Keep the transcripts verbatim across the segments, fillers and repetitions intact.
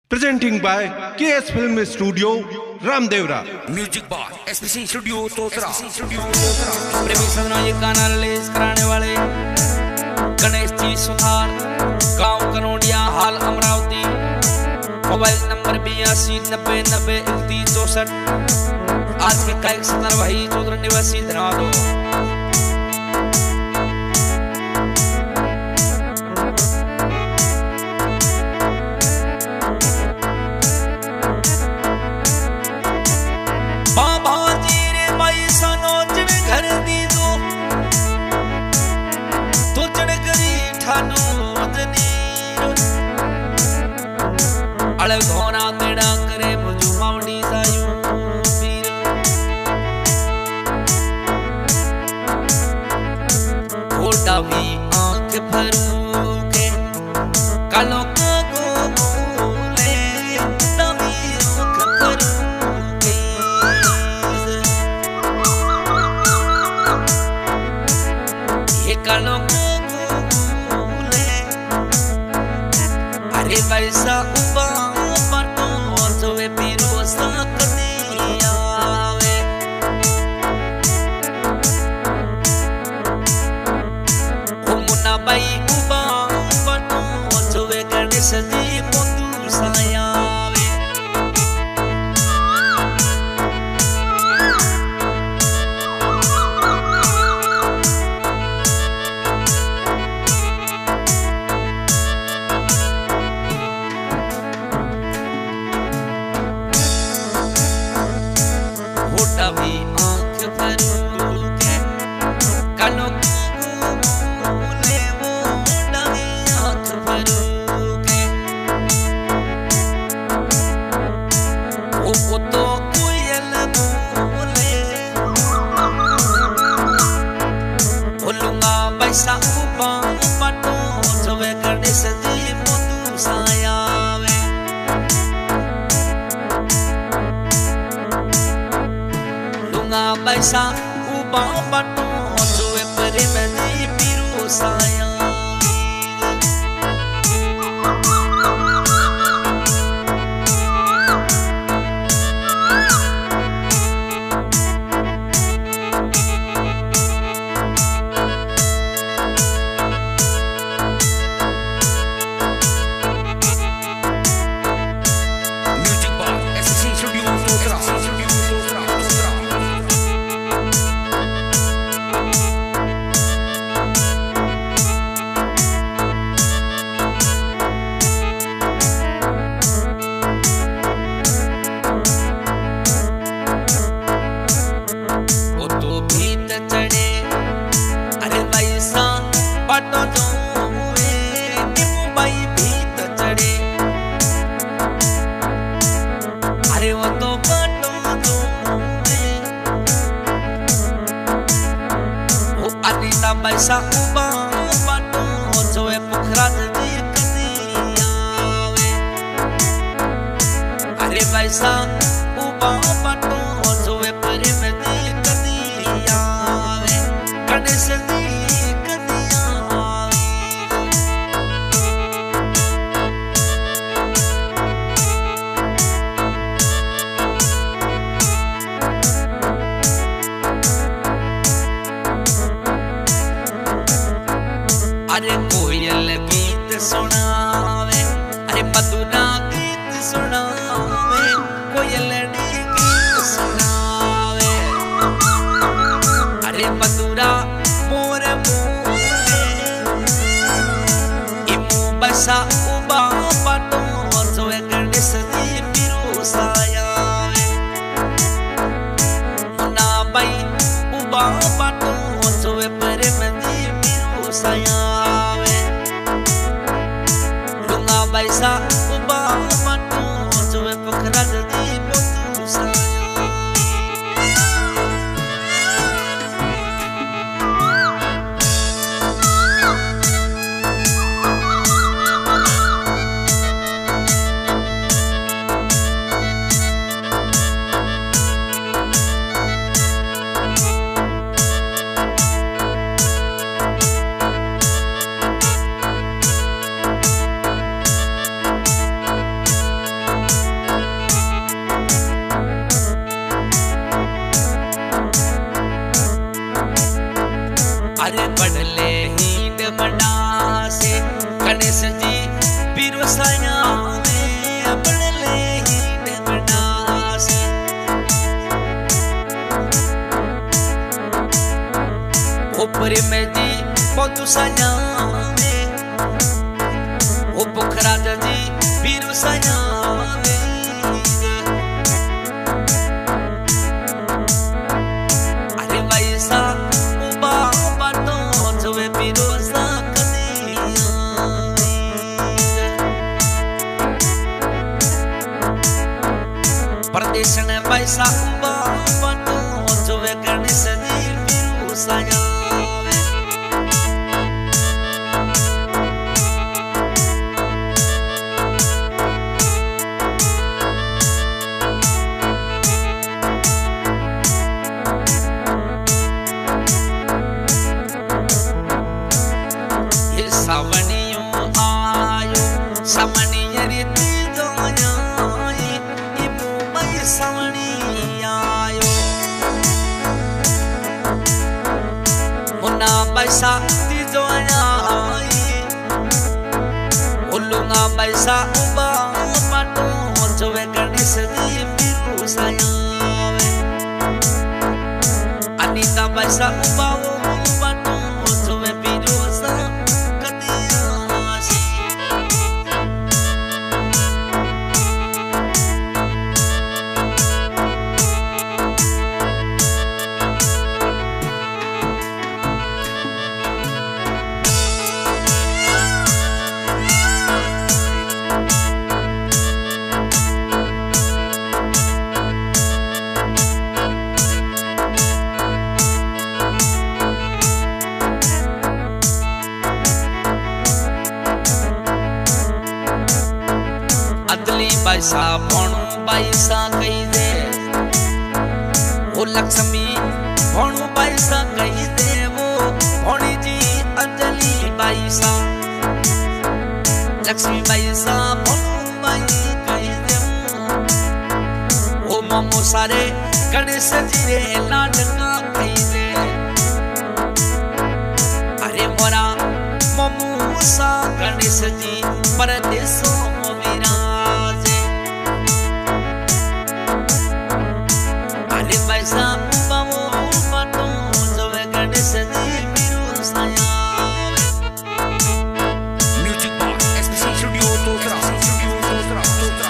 Presenting by K S Film Studio, Ramdevra. Music by S P C studio Totra. प्रेमी सदनों ये गाना release कराने वाले गणेश जी सुथार, गांव कनोडिया, हाल अमरावती। मोबाइल नंबर बयासी नब्बे नब्बे इकतीस चौसठ। आज के गायक सदर भाई चौधरी निवासी धन्यवाद। अलग होना तेरा करे मुझू मावड़ी सायूं पीर खोटा भी आंख भरू के कालों को गोले तभी आंख भरू के ये कालों को गोले अरे वैसा उबा पीरो सकती आवे ओ मुन्ना बाई उबा बनो जोवे गणेश जी मोतू सायावे भी आंख भरू के कानों को बोले वो डबी आंख भरू के वो वो तो कोयल बोले बोलूंगा पैसा ऊपा पटो जोवे गणेश जी मोतू सायावे पैसा उबा बटो जोवे परे मनी पीरो साया पैसा उबा बटो जोवे पुखरा जी कदी आवे अरे पैसा उबा बटो जोवे परे नदी कदी आवे गणेश जी कदी आवे अरे कोयल गीत सुनावे अरे मधुरा गीत सुनावे कोयल गीत सुनावे अरे मधुरा मोर मोरे इमु बसा उबा बटो जोवे गणेश जी पीरो सायावे मुन्ना बाई उबा बटो जोवे परे मजी पीरो साया अरे पढ़ले हींद मना से गणेश जी पिरोसाया में पढ़ले हींद मना से ऊपर में जी पौतुसाया में ओ पोखरा जी पिरोसाया परदेशन पैसा उबा बनो जो वे गणेश जी पिरोसाया ये सावनियों आयो सावनिय रीति पैसा तीजो आई उल्लुंगा पैसा उबा पाटो जो वे गणेश जी पिरोसाया अनीता पैसा उबा पाटो जो वे पिरोसा अदली पैसा भणु पैसा कही दे वो लक्ष्मी भणु पैसा कही दे वो भणी जी अंजलि पैसा लक्ष्मी पैसा भणु बाई कही दे वो ममो सारे गणेश जी रे लाडका कही दे अरे मोरा ममो सा गणेश जी परदेसों पैसा पावो पाटो जो वे गणेश जी पिरोसाया music box SPC studio Totra studio Totra Totra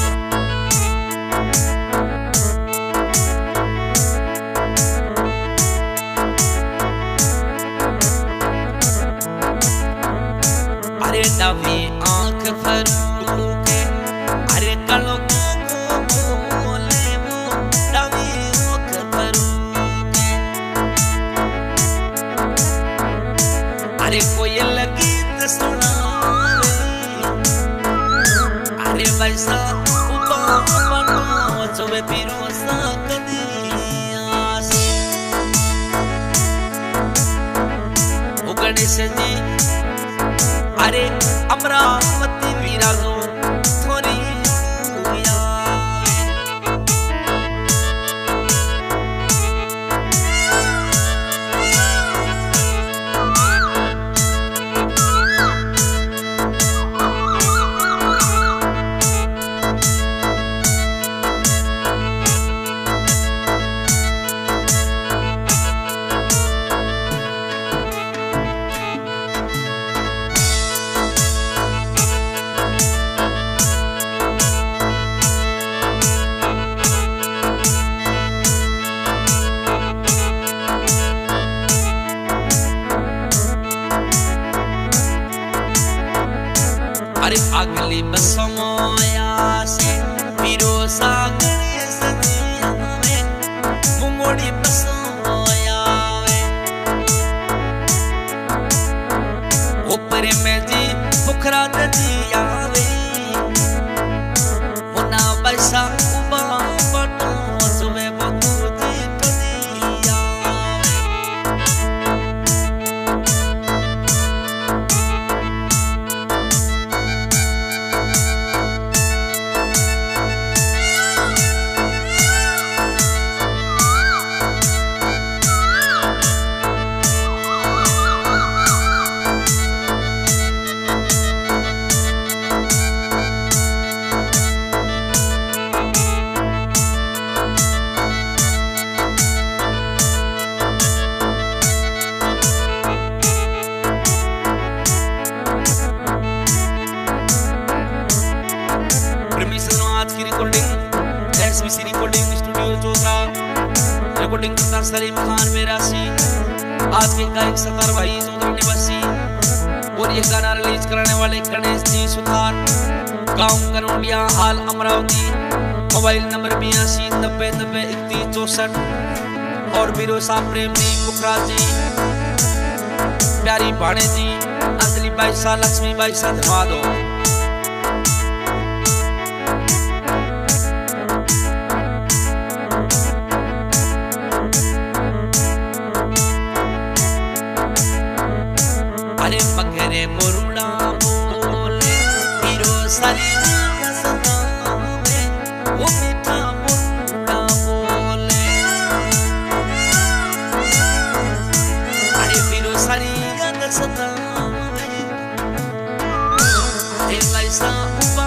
अरे डावी आंख फरू के अरे कलो अरे कोयल गीत सुनावे अरे वैसा उबा बनो जो वे पिरोसा कदिया से ओ गणेश जी अरे अमरावती विराजो थोरी अरे अगली बसमोया से पिरोसा गणेश जी हमें मुंगोड़ी बसमोया ऊपर में जी पोखरा जी आवे मुना पैसा उबा पटो सुबह बतू जी कदिया आज की रिकॉर्डिंग एसबीसी रिकॉर्डिंग स्टूडियो चोतरा, रिकॉर्डिंग करता सलीम खान मेरासी। आज के गायक सतार भाई चौधरी निवासी और ये गाना रिलीज कराने वाले गणेश जी सुथार, गांव करोडिया, हाल अमरावती। मोबाइल नंबर बयासी नब्बे नब्बे इकतीस चौसठ। और बिरोसा प्रेम जी पुखराज जी, प्यारी भाणे जी, अंजलि बाईसा, लक्ष्मी बाईसा, धन्यवाद हो। अरे मगरे मुरुड़ा बोले हीरो सारी सतावे, वो मीठा मुरुड़ा बोले। अरे हीरो सारी सतावे, ए लाइसा